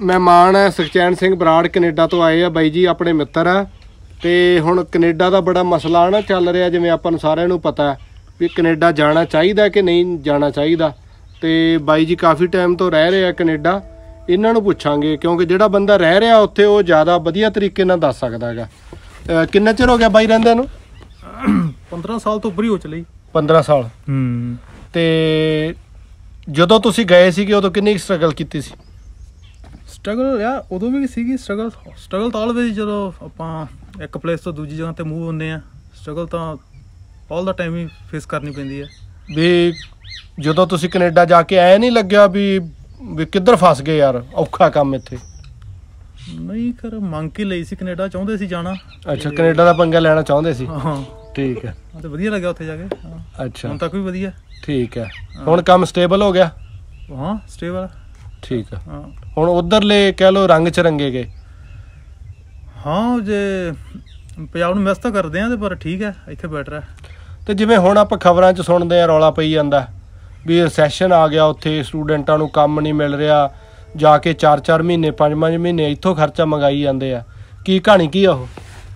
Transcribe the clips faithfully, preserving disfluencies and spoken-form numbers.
ਮਹਿਮਾਨ ਹੈ ਸੁਖਚੈਨ ਸਿੰਘ ਬਰਾੜ ਕੈਨੇਡਾ ਤੋਂ ਆਏ ਆ ਬਾਈ ਜੀ, ਆਪਣੇ ਮਿੱਤਰ ਆ। ਤੇ ਹੁਣ ਕੈਨੇਡਾ ਦਾ ਬੜਾ ਮਸਲਾ ਨਾ ਚੱਲ ਰਿਹਾ, ਜਿਵੇਂ ਆਪਾਂ ਨੂੰ ਸਾਰਿਆਂ ਨੂੰ ਪਤਾ ਵੀ ਕੈਨੇਡਾ ਜਾਣਾ ਚਾਹੀਦਾ ਕਿ ਨਹੀਂ ਜਾਣਾ ਚਾਹੀਦਾ। ਤੇ ਬਾਈ ਜੀ ਕਾਫੀ ਟਾਈਮ ਤੋਂ ਰਹਿ ਰਹੇ ਆ ਕੈਨੇਡਾ, ਇਹਨਾਂ ਨੂੰ ਪੁੱਛਾਂਗੇ ਕਿਉਂਕਿ ਜਿਹੜਾ ਬੰਦਾ ਰਹਿ ਰਿਹਾ ਉੱਥੇ ਉਹ ਜ਼ਿਆਦਾ ਵਧੀਆ ਤਰੀਕੇ ਨਾਲ ਦੱਸ ਸਕਦਾ ਹੈਗਾ। ਕਿੰਨਾ ਚਿਰ ਹੋ ਗਿਆ ਬਾਈ ਰਹਿੰਦਿਆਂ ਨੂੰ? ਪੰਦਰਾਂ ਸਾਲ ਤੋਂ ਉੱਪਰ ਹੀ ਹੋ ਚਲੀ। ਪੰਦਰਾਂ ਸਾਲ। ਹੂੰ। ਤੇ ਜਦੋਂ ਤੁਸੀਂ ਗਏ ਸੀਗੇ ਉਦੋਂ ਕਿੰਨੀ ਸਟਰਗਲ ਕੀਤੀ ਸੀ? ਸਟਰਗਲ ਯਾਰ ਉਦੋਂ ਵੀ ਸੀਗੀ ਸਟਰਗਲ। ਸਟਰਗਲ ਤਾਂ ਆਲਵੇਜ਼ ਜਦੋਂ ਆਪਾਂ ਇੱਕ ਪਲੇਸ ਤੋਂ ਦੂਜੀ ਜਗ੍ਹਾ 'ਤੇ ਮੂਵ ਹੁੰਦੇ ਆ, ਸਟਰਗਲ ਤਾਂ ਆਲ ਦਾ ਟਾਈਮ ਹੀ ਫੇਸ ਕਰਨੀ ਪੈਂਦੀ ਹੈ। ਵੀ ਜਦੋਂ ਤੁਸੀਂ ਕੈਨੇਡਾ ਜਾ ਕੇ ਐ ਨਹੀਂ ਲੱਗਿਆ ਵੀ ਵੀ ਕਿੱਧਰ ਫਸ ਗਏ ਯਾਰ, ਔਖਾ ਕੰਮ ਇੱਥੇ? ਨਹੀਂ ਕਰ ਮੰਗ ਕੇ ਲਈ ਸੀ, ਕੈਨੇਡਾ ਚਾਹੁੰਦੇ ਸੀ ਜਾਣਾ। ਅੱਛਾ, ਕੈਨੇਡਾ ਦਾ ਪੰਗਾ ਲੈਣਾ ਚਾਹੁੰਦੇ ਸੀ। ਹਾਂ ਠੀਕ ਹੈ। ਤੇ ਵਧੀਆ ਲੱਗਿਆ ਉੱਥੇ ਜਾ ਕੇ। ਅੱਛਾ, ਹੁਣ ਤੱਕ ਵੀ ਵਧੀਆ। ਠੀਕ ਹੈ। ਹੁਣ ਕੰਮ ਸਟੇਬਲ ਹੋ ਗਿਆ? ਹਾਂ ਸਟੇਬਲ। ਠੀਕ ਹੈ। ਹਾਂ ਹੁਣ ਉਧਰਲੇ ਕਹਿ ਲਓ ਰੰਗ ਚ ਰੰਗੇ ਗਏ? ਹਾਂ ਜੇ ਪੰਜਾਬ ਨੂੰ ਮਿਸ ਤਾਂ ਕਰਦੇ ਆ ਤੇ ਪਰ ਠੀਕ ਹੈ, ਇੱਥੇ ਬੈਟਰ ਹੈ। ਤੇ ਜਿਵੇਂ ਹੁਣ ਆਪਾਂ ਖਬਰਾਂ 'ਚ ਸੁਣਦੇ ਆ, ਰੌਲਾ ਪਈ ਜਾਂਦਾ ਵੀ ਰਿਸੈਸ਼ਨ ਆ ਗਿਆ ਉੱਥੇ, ਸਟੂਡੈਂਟਾਂ ਨੂੰ ਕੰਮ ਨਹੀਂ ਮਿਲ ਰਿਹਾ, ਜਾ ਕੇ ਚਾਰ ਚਾਰ ਮਹੀਨੇ ਪੰਜ ਪੰਜ ਮਹੀਨੇ ਇੱਥੋਂ ਖਰਚਾ ਮੰਗਾਈ ਜਾਂਦੇ ਆ। ਕੀ ਕਹਾਣੀ ਕੀ ਆ ਉਹ?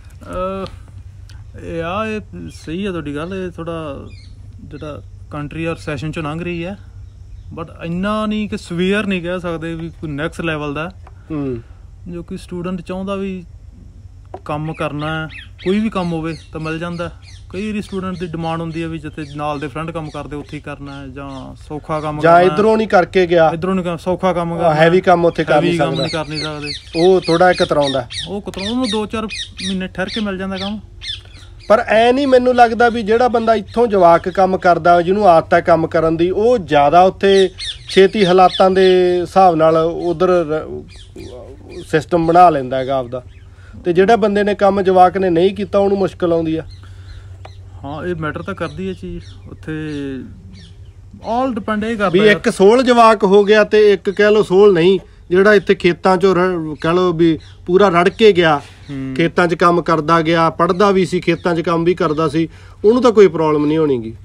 ਇਹ ਆ ਇਹ ਸਹੀ ਹੈ ਤੁਹਾਡੀ ਗੱਲ। ਇਹ ਥੋੜ੍ਹਾ ਜਿਹੜਾ ਕੰਟਰੀ ਆ ਰਿਸੈਸ਼ਨ 'ਚੋਂ ਲੰਘ ਰਹੀ ਹੈ, ਬਟ ਇੰਨਾ ਨਹੀਂ ਕਿ ਸਵੇਅਰ ਨਹੀਂ ਕਹਿ ਸਕਦੇ ਵੀ ਕੋਈ ਨੈਕਸਟ ਲੈਵਲ ਦਾ। ਜੋ ਕਿ ਸਟੂਡੈਂਟ ਚਾਹੁੰਦਾ ਵੀ ਕੰਮ ਕਰਨਾ, ਕੋਈ ਵੀ ਕੰਮ ਹੋਵੇ ਤਾਂ ਮਿਲ ਜਾਂਦਾ। ਕਈ ਵਾਰੀ ਸਟੂਡੈਂਟ ਦੀ ਡਿਮਾਂਡ ਹੁੰਦੀ ਹੈ ਵੀ ਜਿੱਥੇ ਨਾਲ ਦੇ ਫਰੈਂਡ ਕੰਮ ਕਰਦੇ ਉੱਥੇ ਹੀ ਕਰਨਾ ਹੈ, ਜਾਂ ਸੌਖਾ ਕੰਮ ਜਾਂ ਇੱਧਰੋਂ ਨਹੀਂ ਕਰਕੇ ਗਿਆ, ਇੱਧਰੋਂ ਨਹੀਂ ਸੌਖਾ ਕੰਮ ਕਰਨਾ, ਹੈਵੀ ਕੰਮ ਉੱਥੇ ਕਰ ਨਹੀਂ ਸਕਦਾ, ਕਰ ਨਹੀਂ ਸਕਦੇ। ਉਹ ਥੋੜਾ ਕਤਰਾਉਂਦਾ, ਉਹ ਕਤਰਾਉਂਦਾ ਉਹਨੂੰ ਦੋ ਚਾਰ ਮਹੀਨੇ ਠਹਿਰ ਕੇ ਮਿਲ ਜਾਂਦਾ ਕੰਮ। ਪਰ ਐ ਨਹੀਂ ਮੈਨੂੰ ਲੱਗਦਾ ਵੀ ਜਿਹੜਾ ਬੰਦਾ ਇੱਥੋਂ ਜਵਾਕ ਕੰਮ ਕਰਦਾ, ਜਿਹਨੂੰ ਆਦਤ ਹੈ ਕੰਮ ਕਰਨ ਦੀ, ਉਹ ਜ਼ਿਆਦਾ ਉੱਥੇ ਛੇਤੀ ਹਾਲਾਤਾਂ ਦੇ ਹਿਸਾਬ ਨਾਲ ਉਧਰ ਸਿਸਟਮ ਬਣਾ ਲੈਂਦਾ ਹੈਗਾ ਆਪਦਾ। ਤੇ ਜਿਹੜਾ ਬੰਦੇ ਨੇ ਕੰਮ ਜਵਾਕ ਨੇ ਨਹੀਂ ਕੀਤਾ ਉਹਨੂੰ ਮੁਸ਼ਕਿਲ ਆਉਂਦੀ ਆ। ਹਾਂ ਇਹ ਮੈਟਰ ਤਾਂ ਕਰਦੀ ਹੈ ਚੀਜ਼ ਉੱਥੇ। ਆਲ ਡਿਪੈਂਡ ਇਹ ਕਰਦਾ ਵੀ ਇੱਕ ਸੋਲ ਜਵਾਕ ਹੋ ਗਿਆ ਤੇ ਇੱਕ ਕਹਿ ਲਓ ਸੋਲ ਨਹੀਂ, ਜਿਹੜਾ ਇੱਥੇ ਖੇਤਾਂ 'ਚੋਂ ਕਹਿ ਲਓ ਵੀ ਪੂਰਾ ਰੜ ਕੇ ਗਿਆ, ਖੇਤਾਂ 'ਚ ਕੰਮ ਕਰਦਾ ਗਿਆ, ਪੜ੍ਹਦਾ ਵੀ ਸੀ, ਖੇਤਾਂ 'ਚ ਕੰਮ ਵੀ ਕਰਦਾ ਸੀ, ਉਹਨੂੰ ਤਾਂ ਕੋਈ ਪ੍ਰੋਬਲਮ ਨਹੀਂ ਹੋਣੀ ਗੀ।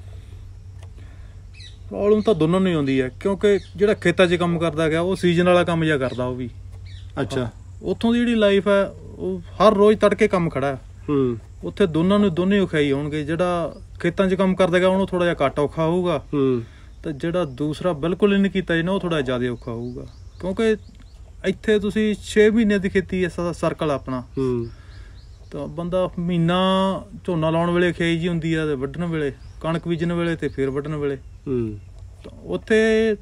ਪ੍ਰੋਬਲਮ ਤਾਂ ਦੋਨੋਂ ਨੂੰ ਹੀ ਆਉਂਦੀ ਹੈ, ਕਿਉਂਕਿ ਜਿਹੜਾ ਖੇਤਾਂ 'ਚ ਕੰਮ ਕਰਦਾ ਗਿਆ ਉਹ ਸੀਜ਼ਨ ਵਾਲਾ ਕੰਮ ਜਿਹਾ ਕਰਦਾ ਉਹ ਵੀ। ਅੱਛਾ। ਉੱਥੋਂ ਦੀ ਜਿਹੜੀ ਲਾਈਫ ਹੈ ਉਹ ਹਰ ਰੋਜ਼ ਤੜਕੇ ਕੰਮ ਖੜਾ ਹੈ। ਹੂੰ। ਉੱਥੇ ਦੋਨਾਂ ਨੂੰ ਦੋਨੇ ਔਖਾ ਹੀ ਹੋਣਗੇ। ਜਿਹੜਾ ਖੇਤਾਂ 'ਚ ਕੰਮ ਕਰਦਾ ਗਿਆ ਉਹਨੂੰ ਥੋੜ੍ਹਾ ਜਿਹਾ ਘੱਟ ਔਖਾ ਹੋਊਗਾ, ਤੇ ਜਿਹੜਾ ਦੂਸਰਾ ਬਿਲਕੁਲ ਹੀ ਨਹੀਂ ਕੀਤਾ ਜਿਹਨਾਂ ਉਹ ਥੋੜ੍ਹਾ ਜ਼ਿਆਦਾ ਔਖਾ ਹੋਊਗਾ। ਕਿਉਂਕਿ ਇੱਥੇ ਤੁਸੀਂ ਛੇ ਮਹੀਨੇ ਦੀ ਖੇਤੀ ਹੈ ਸਰਕਲ ਆਪਣਾ, ਤਾਂ ਬੰਦਾ ਮਹੀਨਾ ਝੋਨਾ ਲਾਉਣ ਵੇਲੇ ਖੇਈ ਜੀ ਹੁੰਦੀ ਆ, ਤੇ ਵੱਢਣ ਵੇਲੇ ਕਣਕ ਬੀਜਣ ਵੇਲੇ ਤੇ ਫਿਰ ਵੱਢਣ ਵੇਲੇ। ਉੱਥੇ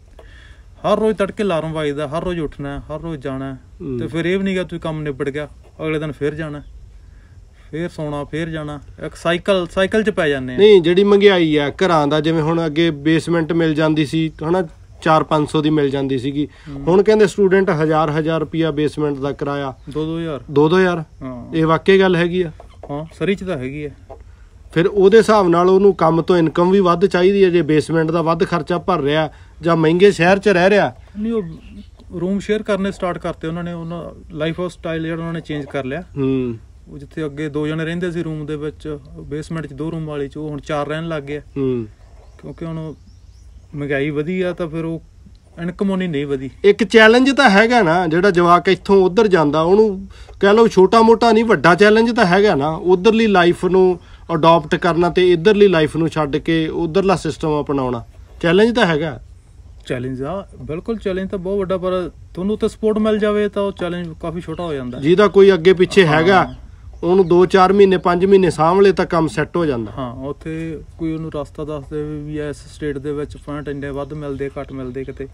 ਹਰ ਰੋਜ਼ ਤੜਕੇ ਅਲਾਰਮ ਵੱਜਦਾ, ਹਰ ਰੋਜ਼ ਉੱਠਣਾ, ਹਰ ਰੋਜ਼ ਜਾਣਾ, ਤੇ ਫਿਰ ਇਹ ਵੀ ਨਹੀਂ ਗਾ ਤੁਸੀਂ ਕੰਮ ਨਿਬੜ ਗਿਆ ਅਗਲੇ ਦਿਨ ਫਿਰ ਜਾਣਾ, ਫਿਰ ਸੌਣਾ, ਫਿਰ ਜਾਣਾ। ਇੱਕ ਸਾਈਕਲ ਸਾਈਕਲ 'ਚ ਪੈ ਜਾਂਦੇ ਆ। ਨਹੀਂ ਜਿਹੜੀ ਮਹਿੰਗਾਈ ਆ ਘਰਾਂ ਦਾ, ਜਿਵੇਂ ਹੁਣ ਅੱਗੇ ਬੇਸਮੈਂਟ ਮਿਲ ਜਾਂਦੀ ਸੀ ਹਨਾ, ਚਾਰ ਪੰਜ ਸੌ ਦੀ ਮਿਲ ਜਾਂਦੀ ਸੀਗੀ, ਹੁਣ ਕਹਿੰਦੇ ਸਟੂਡੈਂਟ ਹਜ਼ਾਰ ਹਜ਼ਾਰ ਰੁਪਇਆ ਬੇਸਮੈਂਟ ਦਾ ਕਿਰਾਇਆ, ਦੋ ਦੋ ਹਜ਼ਾਰ ਦੋ ਦੋ ਹਜ਼ਾਰ। ਇਹ ਵਾਕਈ ਗੱਲ ਹੈਗੀ ਆ? ਹਾਂ ਸਰੀ 'ਚ ਤਾਂ ਹੈਗੀ ਆ। ਫਿਰ ਉਹਦੇ ਹਿਸਾਬ ਨਾਲ ਉਹਨੂੰ ਕੰਮ ਤੋਂ ਇਨਕਮ ਵੀ ਵੱਧ ਚਾਹੀਦੀ ਹੈ। ਜੇ ਬੇਸਮੈਂਟ ਦਾ ਵੱਧ ਖਰਚਾ ਭਰ ਰਿਹਾ ਜਾਂ ਮਹਿੰਗੇ ਸ਼ਹਿਰ 'ਚ ਰਹਿ ਰਿਹਾ। ਨਹੀਂ ਉਹ ਰੂਮ ਸ਼ੇਅਰ ਕਰਨੇ ਸਟਾਰਟ ਕਰਤੇ ਉਹਨਾਂ ਨੇ, ਉਹਨਾਂ ਲਾਈਫ ਆਫ ਸਟਾਈਲ ਜਿਹੜਾ ਉਹਨਾਂ ਨੇ ਚੇਂਜ ਕਰ ਲਿਆ। ਹੂੰ। ਉਹ ਜਿੱਥੇ ਅੱਗੇ ਦੋ ਜਣੇ ਰਹਿੰਦੇ ਸੀ ਰੂਮ ਦੇ ਵਿੱਚ, ਬੇਸਮੈਂਟ 'ਚ ਦੋ ਰੂਮ ਵਾਲੀ 'ਚ, ਉਹ ਹੁਣ ਚਾਰ ਰਹਿਣ ਲੱਗ ਗਏ। ਹੂੰ। ਕਿਉਂਕਿ ਹੁਣ ਮਹਿੰਗਾਈ ਵਧੀ ਆ ਤਾਂ ਫਿਰ ਉਹ ਇਨਕਮ ਉਹਨੀ ਨਹੀਂ ਵਧੀ। ਇੱਕ ਚੈਲੰਜ ਤਾਂ ਹੈਗਾ ਨਾ, ਜਿਹੜਾ ਜਵਾਕ ਇੱਥੋਂ ਉੱਧਰ ਜਾਂਦਾ ਉਹਨੂੰ ਕਹਿ ਲਓ ਛੋਟਾ ਮੋਟਾ ਨਹੀਂ, ਵੱਡਾ ਚੈਲੰਜ ਤਾਂ ਹੈਗਾ ਨਾ, ਉੱਧਰਲੀ ਲਾਈਫ ਨੂੰ ਅਡੋਪਟ ਕਰਨਾ ਤੇ ਇੱਧਰਲੀ ਲਾਈਫ ਨੂੰ ਛੱਡ ਕੇ ਉੱਧਰਲਾ ਸਿਸਟਮ ਅਪਣਾਉਣਾ। ਚੈਲੰਜ ਤਾਂ ਹੈਗਾ। ਚੈਲੰਜ ਆ ਬਿਲਕੁਲ, ਚੈਲੰਜ ਤਾਂ ਬਹੁਤ ਵੱਡਾ, ਪਰ ਤੁਹਾਨੂੰ ਉੱਥੇ ਸਪੋਰਟ ਮਿਲ ਜਾਵੇ ਤਾਂ ਉਹ ਚੈਲੰਜ ਕਾਫੀ ਛੋਟਾ ਹੋ ਜਾਂਦਾ। ਜਿਹਦਾ ਕੋਈ ਅੱਗੇ ਪਿੱਛੇ ਹੈਗਾ ਉਹਨੂੰ ਦੋ ਚਾਰ ਮਹੀਨੇ ਪੰਜ ਮਹੀਨੇ ਸਾਂਭਲੇ ਤਾਂ ਕੰਮ ਸੈੱਟ ਹੋ ਜਾਂਦਾ। ਹਾਂ ਉੱਥੇ ਕੋਈ ਉਹਨੂੰ ਰਸਤਾ ਦੱਸਦੇ ਵੀ ਇਸ ਸਟੇਟ ਦੇ ਵਿੱਚ ਪੁਆਇੰਟ ਇੰਨੇ ਵੱਧ ਮਿਲਦੇ, ਘੱਟ ਮਿਲਦੇ, ਕਿਤੇ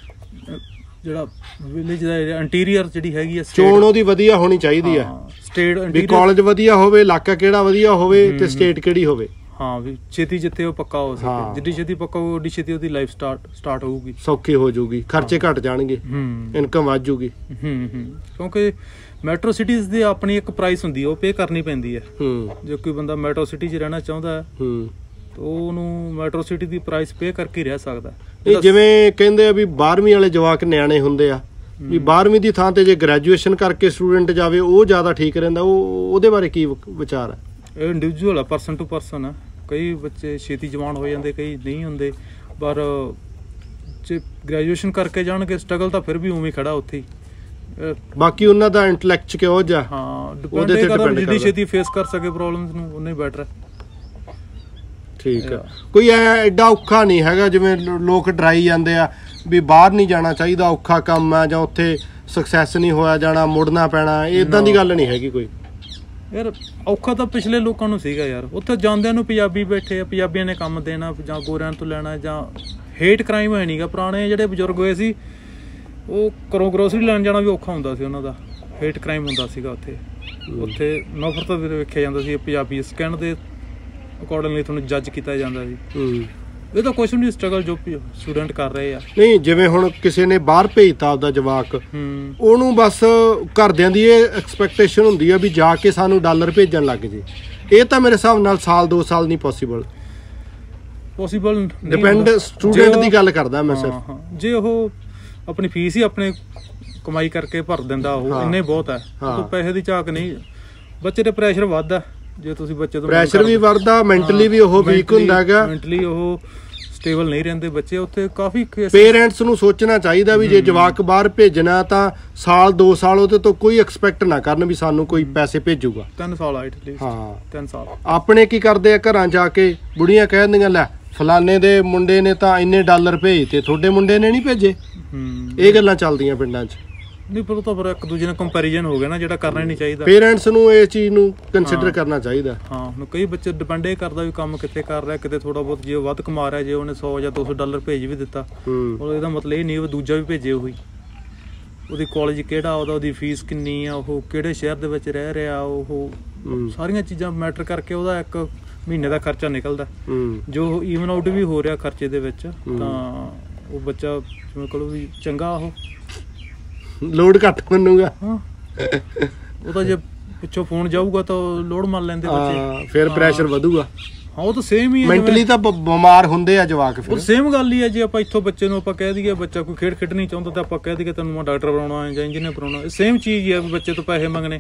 ਜਿਹੜਾ ਵਿਲੇਜ ਦਾ ਇੰਟੀਰੀਅਰ ਜਿਹੜੀ ਹੈਗੀ ਆ ਚੋਣ ਉਹਦੀ ਵਧੀਆ ਹੋਣੀ ਚਾਹੀਦੀ ਆ। ਸਟੇਟ ਵੀ ਕਾਲਜ ਵਧੀਆ ਹੋਵੇ, ਇਲਾਕਾ ਕਿਹੜਾ ਵਧੀਆ ਹੋਵੇ, ਤੇ ਸਟੇਟ ਕਿਹੜੀ ਹੋਵੇ। ਹਾਂ ਵੀ ਛੇਤੀ ਜਿੱਥੇ ਉਹ ਪੱਕਾ ਹੋ ਸਕੇ, ਜਿੱਡੀ ਛੇਤੀ ਪੱਕਾ ਹੋਊ ਓਡੀ ਛੇਤੀ ਉਹਦੀ ਲਾਈਫ ਸਟਾਰਟ ਸਟਾਰਟ ਹੋਊਗੀ, ਸੌਖੀ ਹੋ ਜਾਊਗੀ, ਖਰਚੇ ਘੱਟ ਜਾਣਗੇ, ਇਨਕਮ ਵੱਧ ਜੂਗੀ। ਹੂੰ ਹੂੰ ਕਿਉਂਕਿ ਮੈਟਰੋ ਸਿਟੀਜ਼ ਦੀ ਆਪਣੀ ਇੱਕ ਪ੍ਰਾਈਸ ਹੁੰਦੀ ਹੈ, ਉਹ ਪੇ ਕਰਨੀ ਪੈਂਦੀ ਹੈ। ਜੇ ਕੋਈ ਬੰਦਾ ਮੈਟਰੋ ਸਿਟੀ 'ਚ ਰਹਿਣਾ ਚਾਹੁੰਦਾ ਹੈ ਤਾਂ ਉਹਨੂੰ ਮੈਟਰੋ ਸਿਟੀ ਦੀ ਪ੍ਰਾਈਸ ਪੇ ਕਰਕੇ ਰਹਿ ਸਕਦਾ। ਇਹ ਜਿਵੇਂ ਕਹਿੰਦੇ ਆ ਵੀ ਬਾਰ੍ਹਵੀਂ ਵਾਲੇ ਜਵਾਕ ਨਿਆਣੇ ਹੁੰਦੇ ਆ, ਵੀ ਬਾਰ੍ਹਵੀਂ ਦੀ ਥਾਂ ਤੇ ਜੇ ਗ੍ਰੈਜੂਏਸ਼ਨ ਕਰਕੇ ਸਟੂਡੈਂਟ ਜਾਵੇ ਉਹ ਜ਼ਿਆਦਾ ਠੀਕ ਰਹਿੰਦਾ, ਉਹ ਉਹਦੇ ਬਾਰੇ ਕੀ ਵਿਚਾਰ ਹੈ? ਇਹ ਇੰਡੀਵਿਜੂਅਲ ਆ, ਪਰਸਨ ਟੂ ਪਰਸਨ ਆ। ਕਈ ਬੱਚੇ ਛੇਤੀ ਜਵਾਨ ਹੋ ਜਾਂਦੇ, ਕਈ ਨਹੀਂ ਹੁੰਦੇ, ਪਰ ਜੇ ਗ੍ਰੈਜੂਏਸ਼ਨ ਕਰਕੇ ਜਾਣਗੇ ਸਟਰਗਲ ਤਾਂ ਫਿਰ ਵੀ ਉਵੇਂ ਖੜਾ ਉੱਥੇ ਹੀ। ਬਾਕੀ ਉਹਨਾਂ ਦਾ ਇੰਟੈਲੈਕਟ ਕਿਹੋ ਜਿਹਾ, ਹਾਂ ਡਿਪੈਂਡ ਕਰਦਾ ਜਿੱਡੀ ਛੇਤੀ ਫੇਸ ਕਰ ਸਕੇ ਪ੍ਰੋਬਲਮਸ ਨੂੰ ਉਨਾ ਹੀ ਬੈਟਰ ਹੈ। ਠੀਕ ਆ, ਕੋਈ ਐਡਾ ਔਖਾ ਨਹੀਂ ਹੈਗਾ ਜਿਵੇਂ ਲੋਕ ਡਰਾਈ ਜਾਂਦੇ ਆ ਵੀ ਬਾਹਰ ਨਹੀਂ ਜਾਣਾ ਚਾਹੀਦਾ, ਔਖਾ ਕੰਮ ਆ ਜਾਂ ਉੱਥੇ ਸਕਸੈਸ ਨਹੀਂ ਹੋਇਆ ਜਾਣਾ, ਮੁੜਨਾ ਪੈਣਾ, ਇਦਾਂ ਦੀ ਗੱਲ ਨਹੀਂ ਹੈਗੀ ਕੋਈ। ਯਾਰ ਔਖਾ ਤਾਂ ਪਿਛਲੇ ਲੋਕਾਂ ਨੂੰ ਸੀਗਾ ਯਾਰ, ਉੱਥੇ ਜਾਂਦਿਆਂ ਨੂੰ ਪੰਜਾਬੀ ਬੈਠੇ ਆ, ਪੰਜਾਬੀਆਂ ਨੇ ਕੰਮ ਦੇਣਾ ਜਾਂ ਗੋਰਿਆਂ ਤੋਂ ਲੈਣਾ, ਜਾਂ ਹੇਟ ਕ੍ਰਾਈਮ ਹੈ ਨਹੀਂਗਾ। ਪੁਰਾਣੇ ਜਿਹੜੇ ਬਜ਼ੁਰਗ ਹੋਏ ਸੀ ਉਹ ਘਰੋਂ ਗਰੋਸਰੀ ਲੈਣ ਜਾਣਾ ਵੀ ਔਖਾ ਹੁੰਦਾ ਸੀ, ਉਹਨਾਂ ਦਾ ਹੇਟ ਕ੍ਰਾਈਮ ਹੁੰਦਾ ਸੀਗਾ ਉੱਥੇ। ਉੱਥੇ ਨਫ਼ਰਤ ਵੇਖਿਆ ਜਾਂਦਾ ਸੀ, ਪੰਜਾਬੀ ਸਕਿਨ ਦੇ ਅਕੋਰਡਿੰਗਲੀ ਤੁਹਾਨੂੰ ਜੱਜ ਕੀਤਾ ਜਾਂਦਾ ਸੀ। ਇਹ ਤਾਂ ਕੁਛ ਨਹੀਂ, ਸਟਰਗਲ ਜੋ ਸਟੂਡੈਂਟ ਕਰ ਰਹੇ ਆ। ਨਹੀਂ ਜਿਵੇਂ ਹੁਣ ਕਿਸੇ ਨੇ ਬਾਹਰ ਭੇਜਤਾ ਆਪਦਾ ਜਵਾਕ, ਉਹਨੂੰ ਬਸ ਘਰਦਿਆਂ ਦੀ ਇਹ ਐਕਸਪੈਕਟੇਸ਼ਨ ਹੁੰਦੀ ਆ ਵੀ ਜਾ ਕੇ ਸਾਨੂੰ ਡਾਲਰ ਭੇਜਣ ਲੱਗ ਜੇ। ਇਹ ਤਾਂ ਮੇਰੇ ਹਿਸਾਬ ਨਾਲ ਸਾਲ ਦੋ ਸਾਲ ਨਹੀਂ ਪੋਸੀਬਲ ਪੋਸੀਬਲ ਡਿਪੈਂਡ ਸਟੂਡੈਂਟ ਦੀ ਗੱਲ ਕਰਦਾ ਮੈਂ ਸਿਰਫ। ਜੇ ਉਹ ਆਪਣੀ ਫੀਸ ਹੀ ਆਪਣੇ ਕਮਾਈ ਕਰਕੇ ਭਰ ਦਿੰਦਾ ਉਹ ਇੰਨੇ ਬਹੁਤ ਹੈ, ਉਹ ਪੈਸੇ ਦੀ ਝਾਕ ਨਹੀਂ। ਬੱਚੇ ਤੇ ਪ੍ਰੈਸ਼ਰ ਵੱਧਦਾ, ਜੇ ਤੁਸੀਂ ਬੱਚੇ ਤੋਂ ਪ੍ਰੈਸ਼ਰ ਵੀ ਵੱਧਦਾ, ਮੈਂਟਲੀ ਵੀ ਉਹ ਵੀਕ ਹੁੰਦਾ ਹੈਗਾ, ਮੈਂਟਲੀ ਉਹ ਸਟੇਬਲ ਨਹੀਂ ਰਹਿੰਦੇ ਬੱਚੇ। ਉੱਥੇ ਕਾਫੀ ਪੇਰੈਂਟਸ ਨੂੰ ਸੋਚਣਾ ਚਾਹੀਦਾ ਵੀ ਜੇ ਜਵਾਕ ਬਾਹਰ ਭੇਜਣਾ ਤਾਂ ਸਾਲ ਦੋ ਸਾਲ ਉਹਦੇ ਤੋਂ ਕੋਈ ਐਕਸਪੈਕਟ ਨਾ ਕਰਨ ਵੀ ਸਾਨੂੰ ਕੋਈ ਪੈਸੇ ਭੇਜੂਗਾ। ਤਿੰਨ ਸਾਲ ਐਟਲੀਸਟ, ਹਾਂ ਤਿੰਨ ਸਾਲ। ਆਪਣੇ ਕੀ ਕਰਦੇ ਆ, ਘਰਾਂ ਜਾ ਕੇ ਬੁੜੀਆਂ ਕਹਿ ਦਿੰਦੀਆਂ ਲੈ ਫਲਾਣੇ ਦੇ ਮੁੰਡੇ ਨੇ ਤਾਂ ਇੰਨੇ ਡਾਲਰ ਭੇਜਤੇ, ਤੁਹਾਡੇ ਮੁੰਡੇ ਨੇ ਨਹੀਂ ਭੇਜੇ। ਇਹ ਗੱਲਾਂ ਚੱਲਦੀਆਂ ਪਿੰਡਾਂ 'ਚ। ਨਹੀਂ ਪਰ ਉਹ ਤਾਂ ਫਿਰ ਇੱਕ ਦੂਜੇ ਨਾਲ ਕੰਪੈਰੀਜ਼ਨ ਹੋ ਗਿਆ ਨਾ, ਜਿਹੜਾ ਕਰਨਾ ਹੀ ਨਹੀਂ ਚਾਹੀਦਾ। ਪੇਰੈਂਟਸ ਨੂੰ ਇਹ ਚੀਜ਼ ਨੂੰ ਕੰਸੀਡਰ ਕਰਨਾ ਚਾਹੀਦਾ। ਹਾਂ ਹੁਣ ਕਈ ਬੱਚੇ ਡਿਪੈਂਡ ਇਹ ਕਰਦਾ ਵੀ ਕੰਮ ਕਿੱਥੇ ਕਰ ਰਿਹਾ, ਕਿਤੇ ਥੋੜਾ ਬਹੁਤ ਜੇ ਵੱਧ ਕਮਾ ਰਿਹਾ, ਜੇ ਉਹਨੇ ਸੌ ਜਾਂ ਦੋ ਸੌ ਡਾਲਰ ਭੇਜ ਵੀ ਦਿੱਤਾ, ਉਹ ਇਹਦਾ ਮਤਲਬ ਇਹ ਨਹੀਂ ਉਹ ਦੂਜਾ ਵੀ ਭੇਜੇ ਉਹੀ। ਉਹਦੀ ਕਾਲਜ ਕਿਹੜਾ, ਉਹਦਾ ਉਹਦੀ ਫੀਸ ਕਿੰਨੀ ਆ, ਉਹ ਕਿਹੜੇ ਸ਼ਹਿਰ ਦੇ ਵਿੱਚ ਰਹਿ ਰਿਹਾ, ਉਹ ਸਾਰੀਆਂ ਚੀਜ਼ਾਂ ਮੈਟਰ ਕਰਕੇ ਉਹਦਾ ਇੱਕ ਮਹੀਨੇ ਦਾ ਖਰਚਾ ਨਿਕਲਦਾ, ਜੋ ਈਵਨ ਆਊਟ ਵੀ ਹੋ ਰਿਹਾ ਖਰਚੇ ਦੇ ਵਿੱਚ। ਤਾਂ ਉਹ ਬੱਚਾ ਜਿਵੇਂ ਕਹੋ ਵੀ ਚੰਗਾ, ਉਹ ਲੋਡ ਘੱਟ ਮੰਨੂਗਾ। ਉਹ ਤਾਂ ਜੇ ਪਿੱਛੋਂ ਫੋਨ ਜਾਊਗਾ ਤਾਂ ਲੋਡ ਮੰਨ ਲੈਂਦੇ ਬੱਚੇ, ਫਿਰ ਪ੍ਰੈਸ਼ਰ ਵਧੂਗਾ। ਹਾਂ ਉਹ ਤਾਂ ਸੇਮ ਹੀ ਹੈ, ਮੈਂਟਲੀ ਤਾਂ ਬਿਮਾਰ ਹੁੰਦੇ ਆ ਜਵਾਕ। ਫਿਰ ਸੇਮ ਗੱਲ ਹੀ ਹੈ, ਜੇ ਆਪਾਂ ਇੱਥੋਂ ਬੱਚੇ ਨੂੰ ਆਪਾਂ ਕਹਿ ਦਈਏ ਬੱਚਾ ਕੋਈ ਖੇਡ ਖੇਡਣੀ ਚਾਹੁੰਦਾ ਤਾਂ ਆਪਾਂ ਕਹਿ ਦਈਏ ਤੈਨੂੰ ਮੈਂ ਡਾਕਟਰ ਬਣਾਉਣਾ ਜਾਂ ਇੰਜੀਨੀਅਰ ਬਣਾਉਣਾ, ਸੇਮ ਚੀਜ਼ ਹੀ ਹੈ ਵੀ ਬੱਚੇ ਤੋਂ ਪੈਸੇ ਮੰਗਣੇ।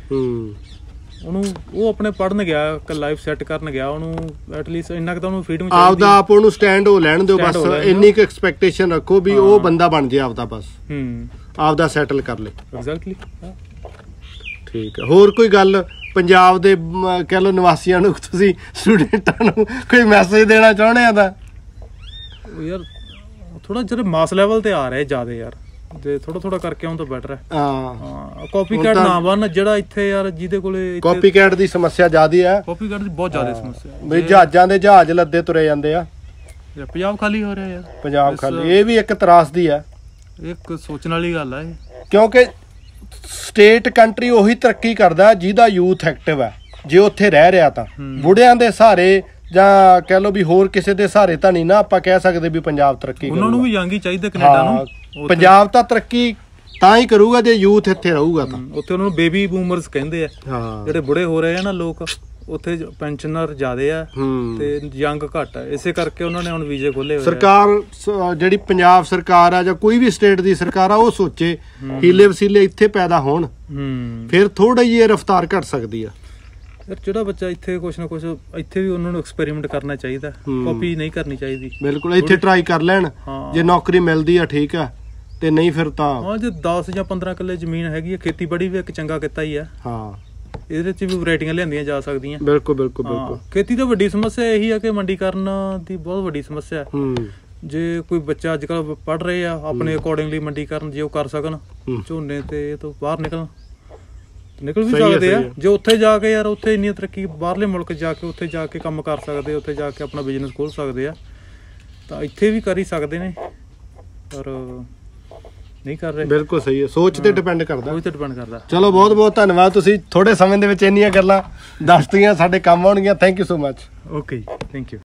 ਉਹਨੂੰ ਉਹ ਆਪਣੇ ਪੜ੍ਹਨ ਗਿਆ, ਇੱਕ ਲਾਈਫ ਸੈੱਟ ਕਰਨ ਗਿਆ, ਉਹਨੂੰ ਐਟਲੀਸਟ ਇੰਨਾ ਕੁ ਤਾਂ ਉਹਨੂੰ ਫਰੀडम ਚਾਹੀਦੀ, ਆਪਦਾ ਆਪ ਉਹਨੂੰ ਸਟੈਂਡ ਹੋ ਲੈਣ ਦਿਓ ਬਸ। ਇੰਨੀ ਕੁ ਐਕਸਪੈਕਟੇਸ਼ਨ ਰੱਖੋ ਵੀ ਉਹ ਬੰਦਾ ਬਣ ਜੇ ਆਪਦਾ, ਬਸ ਆਪਦਾ ਸੈਟਲ ਕਰ ਲੇ। ਐਗਜ਼ੈਕਟਲੀ ਠੀਕ ਹੈ। ਹੋਰ ਕੋਈ ਗੱਲ ਪੰਜਾਬ ਦੇ ਕਹਿ ਲਓ ਨਿਵਾਸੀਆਂ ਨੂੰ, ਤੁਸੀਂ ਸਟੂਡੈਂਟਾਂ ਨੂੰ ਕੋਈ ਮੈਸੇਜ ਦੇਣਾ ਚਾਹੁੰਦੇ ਆ ਤਾਂ? ਯਾਰ ਥੋੜਾ ਜਿਹੜਾ ਮਾਸ ਲੈਵਲ ਤੇ ਆ ਰਿਹਾ ਜ਼ਿਆਦਾ ਯਾਰ, ਤੇ ਥੋੜਾ ਥੋੜਾ ਕਰਕੇ ਆਉਂ ਤਾਂ ਬੈਟਰ ਹੈ। ਹਾਂ ਕਾਪੀ ਕੈਟ ਨਾ ਬਣ ਜਿਹੜਾ ਇੱਥੇ ਯਾਰ, ਜਿਹਦੇ ਕੋਲੇ ਕਾਪੀ ਕੈਟ ਦੀ ਸਮੱਸਿਆ ਜ਼ਿਆਦੀ ਹੈ। ਕਾਪੀ ਕੈਟ ਦੀ ਬਹੁਤ ਜ਼ਿਆਦਾ ਸਮੱਸਿਆ ਬਈ, ਜਹਾਜ਼ਾਂ ਦੇ ਜਹਾਜ਼ ਲੱਦੇ ਤੁਰੇ ਜਾਂਦੇ ਆ, ਪੰਜਾਬ ਖਾਲੀ ਹੋ ਰਿਹਾ ਯਾਰ, ਪੰਜਾਬ ਖਾਲੀ। ਇਹ ਵੀ ਇੱਕ ਤਰਾਸਦੀ ਹੈ, ਇੱਕ ਸੋਚਣ ਵਾਲੀ ਗੱਲ ਹੈ, ਕਿਉਂਕਿ ਸਟੇਟ ਕੰਟਰੀ ਉਹੀ ਤਰੱਕੀ ਕਰਦਾ ਜਿਹਦਾ ਯੂਥ ਐਕਟਿਵ ਹੈ। ਜੇ ਉੱਥੇ ਰਹਿ ਰਿਹਾ ਤਾਂ ਬੁੜਿਆਂ ਦੇ ਸਹਾਰੇ ਜਾਂ ਕਹਿ ਲਓ ਵੀ ਹੋਰ ਕਿਸੇ ਦੇ ਸਹਾਰੇ ਤਾਂ ਨਹੀਂ ਨਾ ਆਪਾਂ ਕਹਿ ਸਕਦੇ ਵੀ ਪੰਜਾਬ ਤਰੱਕੀ ਕਰੂਗਾ। ਉਹਨਾਂ ਨੂੰ ਵੀ ਯੰਗ ਹੀ ਚਾਹੀਦਾ ਕੈਨੇਡਾ ਨੂੰ। ਪੰਜਾਬ ਤਾਂ ਤਰੱਕੀ ਤਾਂ ਹੀ ਕਰੂਗਾ ਜੇ ਯੂਥ ਇੱਥੇ ਰਹੂਗਾ ਤਾਂ। ਉੱਥੇ ਉਹਨਾਂ ਨੂੰ ਬੇਬੀ ਬੂਮਰਸ ਕਹਿੰਦੇ ਆ, ਜਿਹੜੇ ਬੁੜੇ ਹੋ ਰਹੇ ਆ ਨਾ ਲੋਕ, ਉੱਥੇ ਪੈਨਸ਼ਨਰ ਜ਼ਿਆਦੇ ਆ ਤੇ ਯੰਗ ਘੱਟ ਆ, ਇਸੇ ਕਰਕੇ ਉਹਨਾਂ ਨੇ ਹੁਣ ਵੀਜ਼ੇ ਖੋਲੇ ਹੋਏ। ਸਰਕਾਰ ਜਿਹੜੀ ਪੰਜਾਬ ਸਰਕਾਰ ਆ ਜਾਂ ਕੋਈ ਵੀ ਸਟੇਟ ਦੀ ਸਰਕਾਰ ਆ, ਉਹ ਸੋਚੇ ਹੀਲੇ ਵਸੀਲੇ ਇੱਥੇ ਪੈਦਾ ਹੋਣ, ਫਿਰ ਥੋੜਾ ਜਿਹੀ ਰਫ਼ਤਾਰ ਘਟ ਸਕਦੀ ਆ। ਜਿਹੜਾ ਬੱਚਾ ਇੱਥੇ ਕੁਛ ਨਾ ਕੁਛ, ਇੱਥੇ ਵੀ ਉਹਨਾਂ ਨੂੰ ਐਕਸਪੈਰੀਮੈਂਟ ਕਰਨਾ ਚਾਹੀਦਾ, ਕਾਪੀ ਨਹੀਂ ਕਰਨੀ ਚਾਹੀਦੀ। ਬਿਲਕੁਲ ਇੱਥੇ ਟਰਾਈ ਕਰ ਲੈਣ, ਜੇ ਨੌਕਰੀ ਮਿਲਦੀ ਆ ਠੀਕ ਆ, ਤੇ ਨਹੀਂ ਫਿਰ ਤਾਂ ਹਾਂ ਜੇ ਦਸ ਜਾਂ ਪੰਦਰਾਂ ਕਿੱਲੇ ਜ਼ਮੀਨ ਹੈਗੀ ਆ, ਖੇਤੀਬਾੜੀ ਵੀ ਇੱਕ ਚੰਗਾ ਕਿੱਤਾ ਹੀ ਆ। ਹਾਂ ਇਹਦੇ ਚ ਵੀ ਵੈਰਾਈਟੀਆਂ ਲਿਆਂਦੀਆਂ ਜਾ ਸਕਦੀਆਂ। ਬਿਲਕੁਲ ਬਿਲਕੁਲ ਬਿਲਕੁਲ। ਖੇਤੀ ਤਾਂ ਵੱਡੀ ਸਮੱਸਿਆ ਇਹੀ ਆ ਕਿ ਮੰਡੀਕਰਨ ਦੀ ਬਹੁਤ ਵੱਡੀ ਸਮੱਸਿਆ। ਜੇ ਕੋਈ ਬੱਚਾ ਅੱਜ ਕੱਲ੍ਹ ਪੜ੍ਹ ਰਹੇ ਆ, ਆਪਣੇ ਅਕੋਰਡਿੰਗਲੀ ਮੰਡੀਕਰਨ ਜੇ ਉਹ ਕਰ ਸਕਣ ਝੋਨੇ ਤੇ ਇਹ ਤੋਂ ਬਾਹਰ ਨਿਕਲਣ, ਨਿਕਲ ਵੀ ਸਕਦੇ ਆ। ਜੇ ਉੱਥੇ ਜਾ ਕੇ ਯਾਰ, ਉੱਥੇ ਇੰਨੀ ਤਰੱਕੀ, ਬਾਹਰਲੇ ਮੁਲਕ ਜਾ ਕੇ ਉੱਥੇ ਜਾ ਕੇ ਕੰਮ ਕਰ ਸਕਦੇ, ਉੱਥੇ ਜਾ ਕੇ ਆਪਣਾ ਬਿਜ਼ਨਸ ਖੋਲ ਸਕਦੇ ਆ, ਤਾਂ ਇੱਥੇ ਵੀ ਕਰ ਹੀ ਸਕਦੇ ਨੇ, ਪਰ ਨਹੀਂ ਕਰ ਰਹੇ। ਬਿਲਕੁਲ ਸਹੀ ਹੈ, ਸੋਚ ਤੇ ਡਿਪੈਂਡ ਕਰਦਾ, ਸੋਚ ਤੇ ਡਿਪੈਂਡ ਕਰਦਾ। ਚਲੋ ਬਹੁਤ ਬਹੁਤ ਧੰਨਵਾਦ, ਤੁਸੀਂ ਥੋੜੇ ਸਮੇਂ ਦੇ ਵਿੱਚ ਇੰਨੀਆਂ ਗੱਲਾਂ ਦੱਸਤੀਆਂ, ਸਾਡੇ ਕੰਮ ਆਉਣਗੀਆਂ। Thank you so much. Okay, thank you.